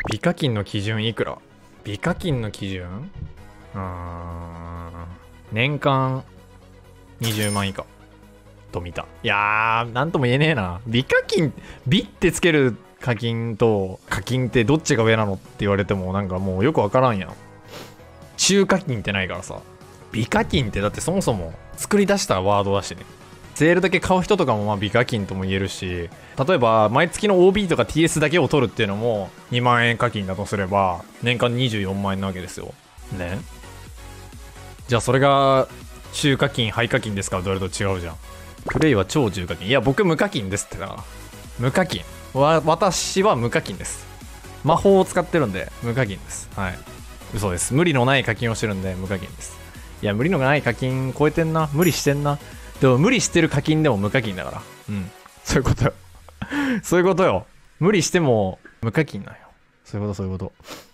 美課金の基準いくら？美課金の基準年間20万以下と見た。いやー、なんとも言えねえな。美課金、美ってつける課金と課金ってどっちが上なのって言われてもなんかもうよくわからんやん。中課金ってないからさ。美課金ってだってそもそも作り出したワードだしね。セールだけ買う人とかもまあ美課金とも言えるし、例えば毎月の OB とか TS だけを取るっていうのも2万円課金だとすれば年間24万円なわけですよ。ね。じゃあそれが中課金、廃課金ですか？どれと違うじゃん。プレイは超中課金。いや僕無課金ですってだから。無課金。私は無課金です。魔法を使ってるんで無課金です。はい。嘘です。無理のない課金をしてるんで無課金です。いや無理のない課金超えてんな。無理してんな。でも無理してる課金でも無課金だから。うん。そういうことよ。そういうことよ。無理しても無課金なんよ。そういうこと。